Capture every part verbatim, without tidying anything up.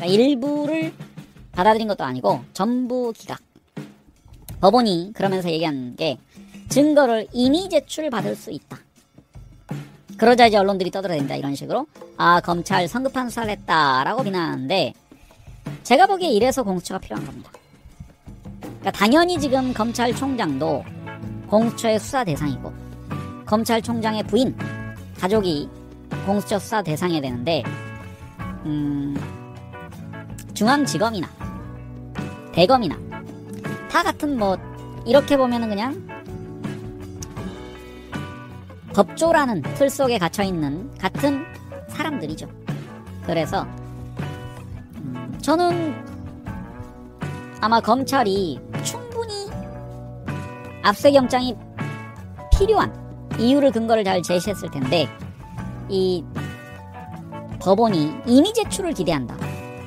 일부를 받아들인 것도 아니고 전부 기각. 법원이 그러면서 얘기한 게 증거를 이미 제출받을 수 있다. 그러자 이제 언론들이 떠들어댄다 이런 식으로 아 검찰 성급한 수사를 했다라고 비난하는데 제가 보기에 이래서 공수처가 필요한 겁니다. 그러니까 당연히 지금 검찰총장도 공수처의 수사 대상이고 검찰총장의 부인, 가족이 공수처 수사 대상이 되는데 음, 중앙지검이나 대검이나 다 같은 뭐 이렇게 보면은 그냥 법조라는 틀 속에 갇혀있는 같은 사람들이죠. 그래서 음, 저는 아마 검찰이 충분히 압수영장이 필요한 이유를 근거를 잘 제시했을 텐데 이 법원이 이미 제출을 기대한다.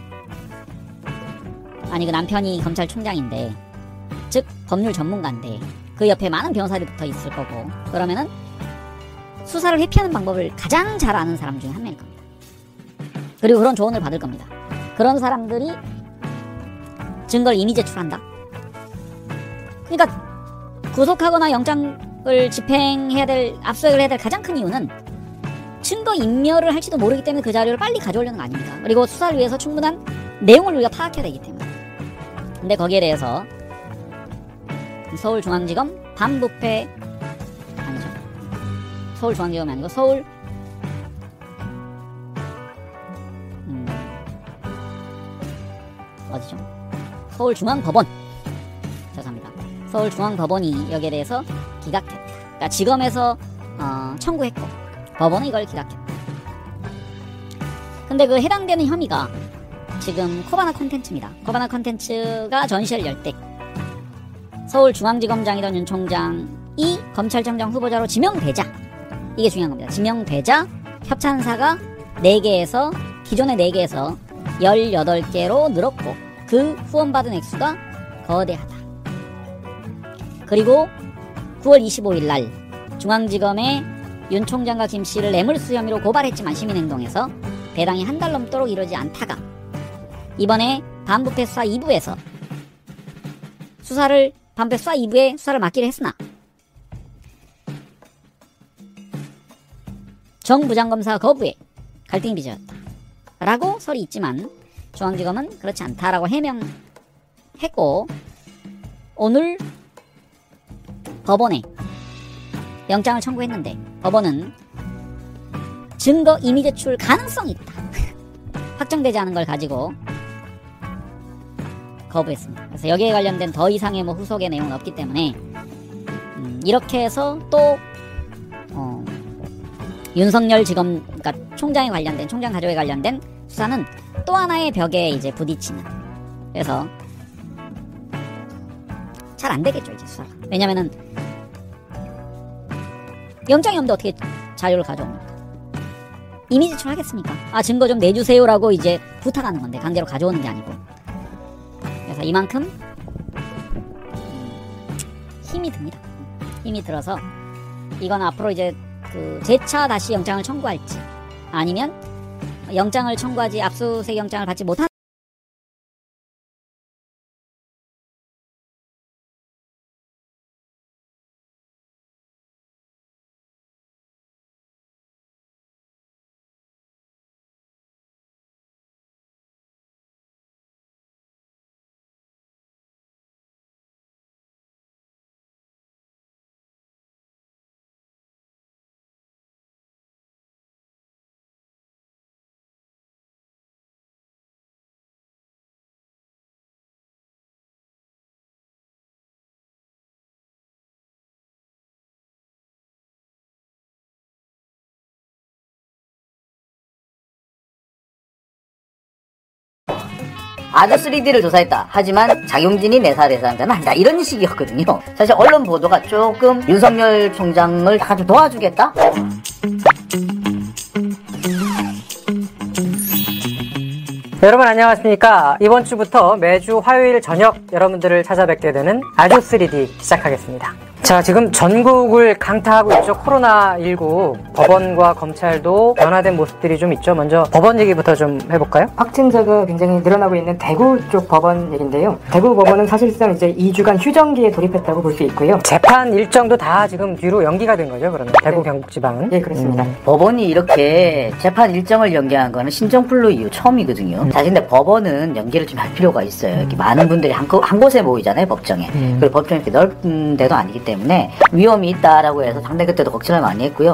아니 그 남편이 검찰총장인데 즉 법률 전문가인데 그 옆에 많은 변호사들이 붙어 있을 거고 그러면은 수사를 회피하는 방법을 가장 잘 아는 사람 중에 한 명일 겁니다. 그리고 그런 조언을 받을 겁니다. 그런 사람들이 증거를 이미 제출한다. 그러니까 구속하거나 영장을 집행해야 될, 압수수색을 해야 될 가장 큰 이유는 증거 인멸을 할지도 모르기 때문에 그 자료를 빨리 가져오려는 거 아닙니까? 그리고 수사를 위해서 충분한 내용을 우리가 파악해야 되기 때문에. 근데 거기에 대해서 서울중앙지검 반부패 아니죠. 서울중앙지검이 아니고 서울 음, 어디죠? 서울중앙법원 죄송합니다. 서울중앙법원이 여기에 대해서 기각했다. 그러니까 지검에서 어, 청구했고 법원은 이걸 기각했다. 근데 그 해당되는 혐의가 지금 코바나 콘텐츠입니다. 코바나 콘텐츠가 전시를 열 때 서울중앙지검장이던 윤 총장이 검찰청장 후보자로 지명되자 이게 중요한 겁니다. 지명되자 협찬사가 네 개에서 기존의 네 개에서 열여덟 개로 늘었고 그 후원받은 액수가 거대하다. 그리고 구월 이십오일 날 중앙지검에 윤 총장과 김 씨를 뇌물수수 혐의로 고발했지만 시민행동에서 배당이 한 달 넘도록 이루어지지 않다가 이번에 반부패 수사 이 부에서 수사를 반부패 수사 이 부에 수사를 맡기로 했으나 정 부장검사 거부에 갈등이 빚어졌다 라고 설이 있지만 중앙지검은 그렇지 않다라고 해명했고 오늘 법원에 영장을 청구했는데 법원은 증거 이미 제출 가능성이 있다 확정되지 않은 걸 가지고 거부했습니다. 그래서 여기에 관련된 더 이상의 뭐 후속의 내용은 없기 때문에 음, 이렇게 해서 또 어, 윤석열 지검 그러니까 총장에 관련된 총장 가족에 관련된 수사는 또 하나의 벽에 이제 부딪히는 그래서 잘 안 되겠죠 이제 수사가. 왜냐면은 영장이 없는데 어떻게 자료를 가져옵니까? 이미 제출하겠습니까? 아 증거 좀 내주세요라고 이제 부탁하는 건데 강제로 가져오는 게 아니고. 그래서 이만큼 음, 힘이 듭니다. 힘이 들어서 이건 앞으로 이제 그 재차 다시 영장을 청구할지 아니면 영장을 청구하지 압수수색 영장을 받지 못한 아주 쓰리디를 조사했다. 하지만 장용진이 내사 대상자는 아니다. 이런 식이었거든요. 사실 언론 보도가 조금 윤석열 총장을 약간 좀 도와주겠다? 여러분 안녕하십니까. 이번 주부터 매주 화요일 저녁 여러분들을 찾아뵙게 되는 아주 쓰리디 시작하겠습니다. 자, 지금 전국을 강타하고 있죠. 코로나십구. 법원과 검찰도 변화된 모습들이 좀 있죠. 먼저 법원 얘기부터 좀 해볼까요? 확진자가 굉장히 늘어나고 있는 대구 쪽 법원 얘긴데요. 대구 법원은 사실상 이제 이 주간 휴정기에 돌입했다고 볼 수 있고요. 재판 일정도 다 지금 뒤로 연기가 된 거죠, 그러면? 대구 네. 경북지방은? 예, 그렇습니다. 음. 법원이 이렇게 재판 일정을 연기한 거는 신정플루 이후 처음이거든요. 사실 근데 법원은 연기를 좀 할 필요가 있어요. 이렇게 많은 분들이 한, 곳- 한 곳에 모이잖아요, 법정에. 음. 그리고 법정이 이렇게 넓은 데도 아니기 때문에 위험이 있다라고 해서 상당히 그때도 걱정을 많이 했고요.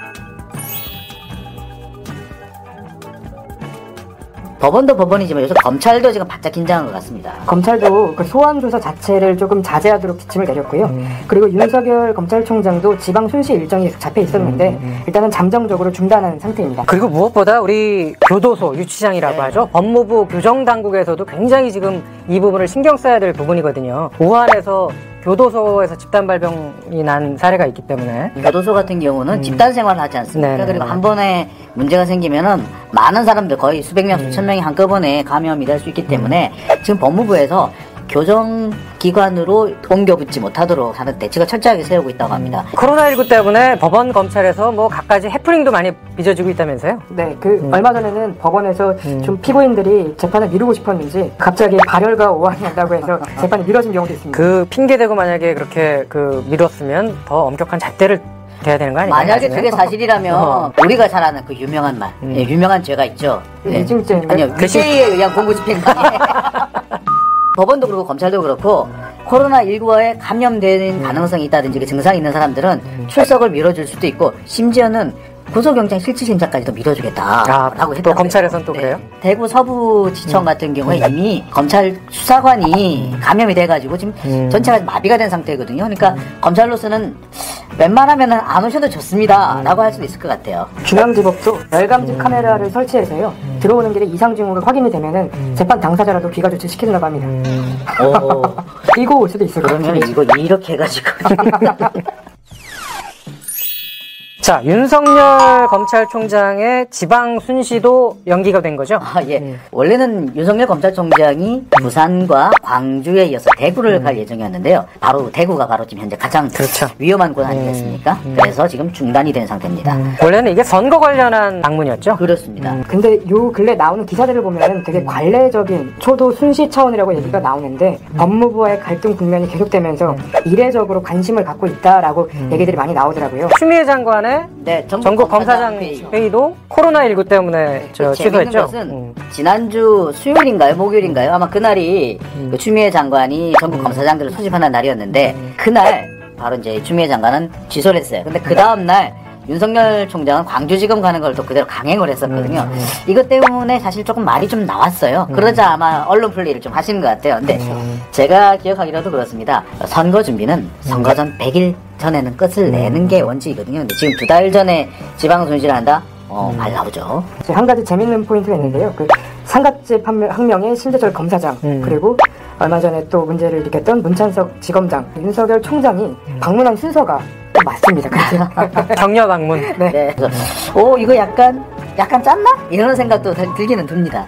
법원도 법원이지만 요새 검찰도 지금 바짝 긴장한 것 같습니다. 검찰도 그 소환 조사 자체를 조금 자제하도록 지침을 내렸고요. 음. 그리고 윤석열 검찰총장도 지방 순시 일정이 계속 잡혀 있었는데 음. 일단은 잠정적으로 중단한 상태입니다. 그리고 무엇보다 우리 교도소, 유치장이라고 네. 하죠. 법무부 교정당국에서도 굉장히 지금 이 부분을 신경 써야 될 부분이거든요. 우한에서 교도소에서 집단 발병이 난 사례가 있기 때문에 교도소 같은 경우는 집단 생활을 하지 않습니까? 네네. 그리고 한 번에 문제가 생기면은 많은 사람들 거의 수백 명, 수천 명이 한꺼번에 감염이 될 수 있기 때문에 지금 법무부에서 교정기관으로 옮겨붙지 못하도록 하는 대책을 철저하게 세우고 있다고 합니다. 코로나십구 때문에 법원, 검찰에서 뭐 갖가지 해프닝도 많이 빚어지고 있다면서요? 네, 그 얼마 전에는 법원에서 음. 좀 피고인들이 재판을 미루고 싶었는지 갑자기 발열과 오한이 난다고 해서 재판이 미뤄진 경우도 있습니다. 그 핑계대고 만약에 그렇게 그 미뤘으면 더 엄격한 잣대를 대야 되는 거 아니에요? 만약에 나중에? 그게 사실이라면 어. 우리가 잘 아는 그 유명한 말, 음. 예, 유명한 죄가 있죠. 예. 위증죄인가요? 아니요, 위죄에 의한 공무집행방해. 법원도 그렇고 검찰도 그렇고 코로나십구에 감염된 가능성이 있다든지 그 증상이 있는 사람들은 출석을 미뤄줄 수도 있고 심지어는 구속영장 실질심사까지도 미뤄주겠다라고 아, 했다고 또 검찰에선 또 그래요? 대구 서부지청 같은 경우에 이미 검찰 수사관이 감염이 돼가지고 지금 음. 전체가 마비가 된 상태거든요. 그러니까 검찰로서는 웬만하면 안 오셔도 좋습니다라고 할 수도 있을 것 같아요. 중앙지법도 열감지 카메라를 설치해서요. 들어오는 길에 이상 징후가 확인이 되면은 재판 당사자라도 비가 조치시키려고 합니다. 오, 이거 올 수도 있을 것 그러면 같아요. 이거 이렇게 해가지고 자, 윤석열 검찰총장의 지방 순시도 연기가 된 거죠? 아, 예. 원래는 윤석열 검찰총장이 부산과 광주에 이어서 대구를 갈 예정이었는데요. 바로 대구가 바로 지금 현재 가장 그렇죠. 위험한 곳 아니겠습니까? 그래서 지금 중단이 된 상태입니다. 원래는 이게 선거 관련한 방문이었죠? 그렇습니다. 근데 요 근래 나오는 기사들을 보면 되게 관례적인 초도 순시 차원이라고 얘기가 나오는데 법무부와의 갈등 국면이 계속되면서 이례적으로 관심을 갖고 있다라고 얘기들이 많이 나오더라고요. 추미애 장관의 네, 전국 검사장 회의. 회의도 코로나십구 때문에 저 재밌는 취소했죠? 것은 음. 지난주 수요일인가요? 목요일인가요? 아마 그날이 그 추미애 장관이 전국 검사장들을 소집하는 날이었는데 그날 바로 이제 추미애 장관은 취소를 했어요. 근데 그 다음날 윤석열 총장은 광주지검 가는 걸 또 그대로 강행을 했었거든요. 음, 음. 이것 때문에 사실 조금 말이 좀 나왔어요. 그러자 아마 언론 플레이를 좀 하시는 것 같아요. 근데 음. 제가 기억하기로도 그렇습니다. 선거 준비는 선거 전 백 일 전에는 끝을 내는 게 원칙이거든요. 근데 지금 두 달 전에 지방 손실을 한다? 어, 말 나오죠. 이제 한 가지 재밌는 포인트가 있는데요. 그 상갓집 한명- 학명의 신재철 검사장 음. 그리고 얼마 전에 또 문제를 일으켰던 문찬석 지검장 윤석열 총장이 방문한 순서가 또 맞습니다. 그렇죠? 격려 방문. 네. 네. 그래서, 오, 이거 약간, 약간 짰나? 이런 생각도 들- 들기는 듭니다.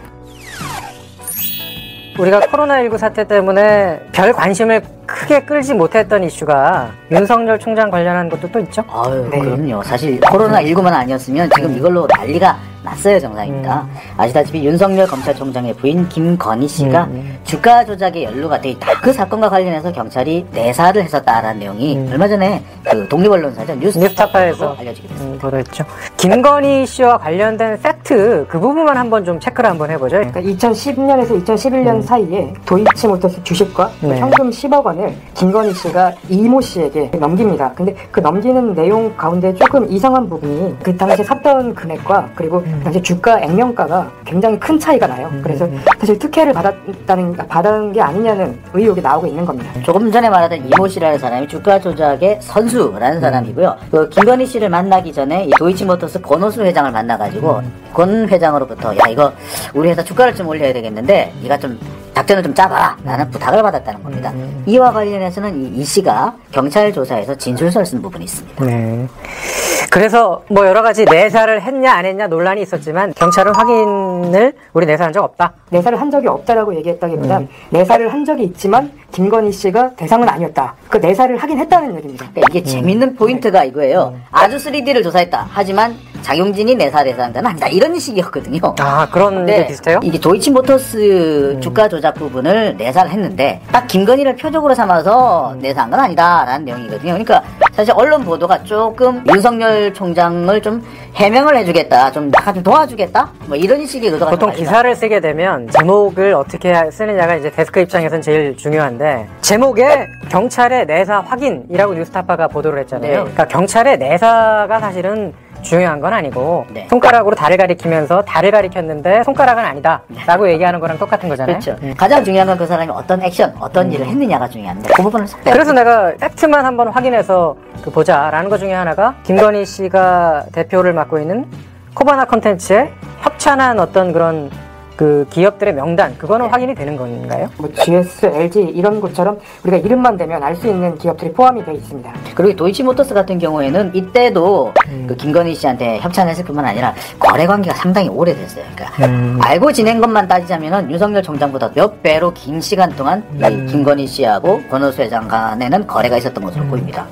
우리가 코로나십구 사태 때문에 별 관심을 크게 끌지 못했던 이슈가 윤석열 총장 관련한 것도 또 있죠? 아유, 네. 그럼요. 사실 코로나십구만 아니었으면 지금 이걸로 난리가 났어요, 정상입니다. 아시다시피 윤석열 검찰총장의 부인 김건희 씨가 음. 주가 조작에 연루가 돼 있다. 그 사건과 관련해서 경찰이 내사를 했었다라는 내용이 음. 얼마 전에 그 독립언론사죠. 뉴스타파에서 알려지게 됐습니다. 음, 보도했죠. 김건희 씨와 관련된 팩트 그 부분만 한번 좀 체크를 한번 해보죠. 그러니까 이천십 년에서 이천십일 년 사이에 도이치모터스 주식과 네. 현금 십억 원을 김건희 씨가 이모 씨에게 넘깁니다. 근데 그 넘기는 내용 가운데 조금 이상한 부분이 그 당시에 샀던 금액과 그리고 그 당시 주가 액면가가 굉장히 큰 차이가 나요. 그래서 사실 특혜를 받았다는 받은 게 아니냐는 의혹이 나오고 있는 겁니다. 조금 전에 말하던 이모 씨라는 사람이 주가 조작의 선수라는 음. 사람이고요. 그 김건희 씨를 만나기 전에 이 도이치모터스 권오수 회장을 만나가지고 음. 권 회장으로부터 야 이거 우리 회사 주가를 좀 올려야 되겠는데 네가 좀 작전을 좀 짜봐라 라는 부탁을 받았다는 겁니다. 음. 이와 관련해서는 이, 이 씨가 경찰 조사에서 진술서를 쓴 부분이 있습니다. 네. 그래서 뭐 여러 가지 내사를 했냐 안 했냐 논란이 있었지만 경찰은 확인을 우리 내사한 적 없다. 내사를 한 적이 없다라고 얘기했다기보다 음. 내사를 한 적이 있지만 김건희 씨가 대상은 아니었다. 그 내사를 하긴 했다는 얘기입니다. 그러니까 이게 음. 재밌는 포인트가 이거예요. 음. 아주 쓰리디를 조사했다. 하지만 장용진이 내사 대상자는 아니다. 이런 식이었거든요. 아, 그런 게 비슷해요? 이게 도이치모터스 음. 주가 조작 부분을 내사를 했는데 딱 김건희를 표적으로 삼아서 내사한 건 아니다라는 내용이거든요. 그러니까 사실 언론 보도가 조금 윤석열 총장을 좀 해명을 해주겠다, 좀 약간 좀 도와주겠다, 뭐 이런 식의 의도가 보통 기사를 쓰게 되면 제목을 어떻게 쓰느냐가 이제 데스크 입장에서는 제일 중요한데 제목에 경찰의 내사 확인이라고 뉴스타파가 보도를 했잖아요. 네. 그러니까 경찰의 내사가 사실은 중요한 건 아니고 네. 손가락으로 달을 가리키면서 달을 가리켰는데 손가락은 아니다 라고 얘기하는 거랑 똑같은 거잖아요. 그렇죠. 음. 가장 중요한 건 그 사람이 어떤 액션, 어떤 음. 일을 했느냐가 중요한데 그 부분을 쏙 그래서 내가 팩트만 한번 확인해서 그 보자라는 것 중에 하나가 김건희 씨가 대표를 맡고 있는 코바나 컨텐츠에 협찬한 어떤 그런 그 기업들의 명단 그거는 네. 확인이 되는 건가요? 뭐 지에스, 엘지 이런 것처럼 우리가 이름만 대면 알 수 있는 기업들이 포함이 되어 있습니다. 그리고 도이치모터스 같은 경우에는 이때도 음. 그 김건희 씨한테 협찬했을 뿐만 아니라 거래 관계가 상당히 오래됐어요. 그러니까 음. 알고 지낸 것만 따지자면은 윤석열 총장보다 몇 배로 긴 시간 동안 음. 김건희 씨하고 권오수 회장 간에는 거래가 있었던 것으로 음. 보입니다.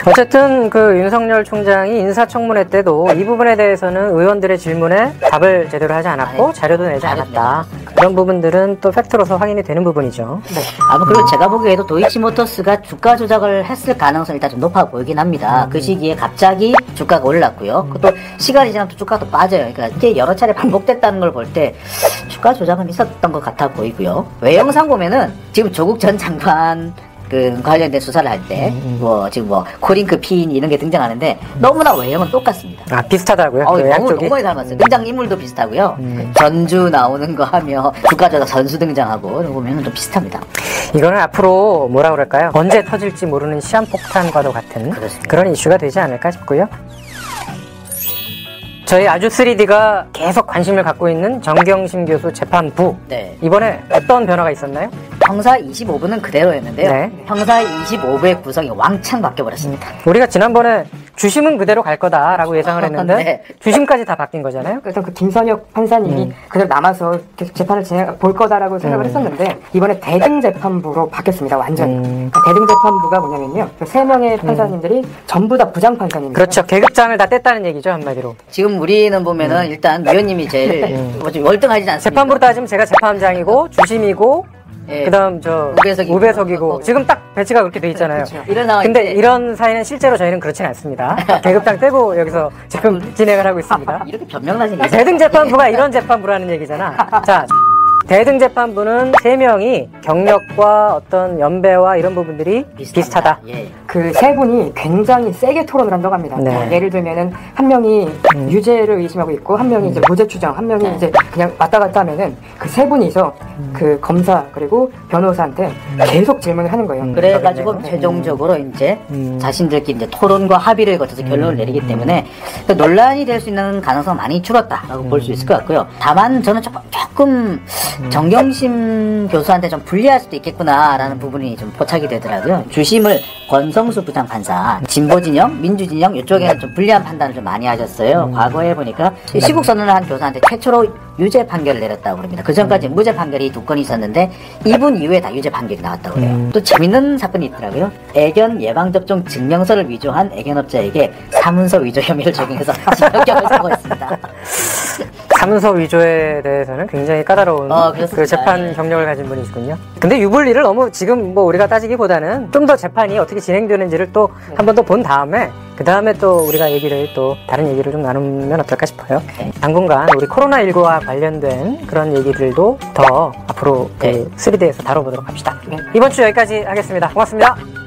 어쨌든 그 윤석열 총장이 인사청문회 때도 이 부분에 대해서는 의원들의 질문에 답을 제대로 하지 않았고 아니, 자료도 내지 않았다. 그런 부분들은 또 팩트로서 확인이 되는 부분이죠. 네. 아, 뭐 그리고 제가 보기에도 도이치모터스가 주가 조작을 했을 가능성이 일단 좀 높아 보이긴 합니다. 음. 그 시기에 갑자기 주가가 올랐고요. 음. 또 시간이 지나면 또 주가도 빠져요. 그러니까 이게 여러 차례 반복됐다는 걸 볼 때 주가 조작은 있었던 것 같아 보이고요. 외형상 보면은 지금 조국 전 장관 그 관련된 수사를 할 때 뭐 음, 음. 지금 뭐 코링크 피인 이런 게 등장하는데 음. 너무나 외형은 똑같습니다. 아 비슷하다고요? 어, 그 너무 너무 많이 닮았어요. 음. 등장 인물도 비슷하고요. 음. 전주 나오는 거 하며 주가조작 선수 등장하고 보면은 좀 비슷합니다. 이거는 앞으로 뭐라 그럴까요? 언제 터질지 모르는 시한폭탄과도 같은 그렇습니다. 그런 이슈가 되지 않을까 싶고요. 저희 아주 쓰리디가 계속 관심을 갖고 있는 정경심 교수 재판부 네. 이번에 어떤 변화가 있었나요? 형사 이십오 부는 그대로였는데요. 네. 형사 이십오 부의 구성이 왕창 바뀌어버렸습니다. 음. 우리가 지난번에 주심은 그대로 갈 거다라고 예상을 했는데 네. 주심까지 다 바뀐 거잖아요. 그래서 그 김선혁 판사님이 음. 그대로 남아서 계속 재판을 진행 볼 거다라고 생각을 음. 했었는데 이번에 대등재판부로 바뀌었습니다. 완전히. 음. 그러니까 대등재판부가 뭐냐면요. 그 세 명의 판사님들이 음. 전부 다 부장 판사님입니다. 그렇죠. 계급장을 다 뗐다는 얘기죠 한마디로. 지금 우리는 보면은 음. 일단 위원님이 제일 음. 월등하지 않습니까? 재판부로 따지면 제가 재판장이고 주심이고 예. 그다음 저 우배석이고, 우배석이고 지금 딱 배치가 그렇게 돼 있잖아요. 그렇죠. 이런 상황 근데 이런 사이는 실제로 저희는 그렇진 않습니다. 계급장 떼고 여기서 지금 진행을 하고 있습니다. 이렇게 변명나신 대등재판부가 이런 재판부라는 얘기잖아. 자. 대등재판부는 세 명이 경력과 어떤 연배와 이런 부분들이 비슷합니다. 비슷하다. 예. 그 세 분이 굉장히 세게 토론을 한다고 합니다. 네. 뭐 예를 들면은 한 명이 음. 유죄를 의심하고 있고 한 명이 음. 이제 무죄 추정, 한 명이 네. 이제 그냥 왔다 갔다 하면은 그 세 분이서 음. 그 검사 그리고 변호사한테 음. 계속 질문을 하는 거예요. 음. 그래가지고 네. 최종적으로 이제 음. 자신들끼리 이제 토론과 합의를 거쳐서 결론을 음. 내리기 때문에 그 논란이 될 수 있는 가능성 많이 줄었다라고 음. 볼 수 있을 것 같고요. 다만 저는 조금, 조금 정경심 교수한테 좀 불리할 수도 있겠구나라는 부분이 좀 포착이 되더라고요. 주심을 권성수 부장판사, 진보진영, 민주진영 이쪽에는 좀 불리한 판단을 좀 많이 하셨어요. 음. 과거에 보니까 시국선언을 한 교수한테 최초로 유죄 판결을 내렸다고 합니다. 그 전까지 음. 무죄 판결이 두 건이 있었는데 이분 이후에 다 유죄 판결이 나왔다고 해요. 음. 또 재밌는 사건이 있더라고요. 애견 예방접종 증명서를 위조한 애견업자에게 사문서 위조 혐의를 적용해서 징역형을 선고했습니다. 사문서 위조에 대해서는 굉장히 까다로운 어, 그 재판 예. 경력을 가진 분이시군요. 근데 유불리를 너무 지금 뭐 우리가 따지기보다는 좀 더 재판이 어떻게 진행되는지를 또 한 번 더 본 다음에 그 다음에 또 우리가 얘기를 또 다른 얘기를 좀 나누면 어떨까 싶어요. 네. 당분간 우리 코로나십구와 관련된 그런 얘기들도 더 앞으로 네. 그 쓰리디에서 다뤄보도록 합시다. 네. 이번 주 여기까지 하겠습니다. 고맙습니다.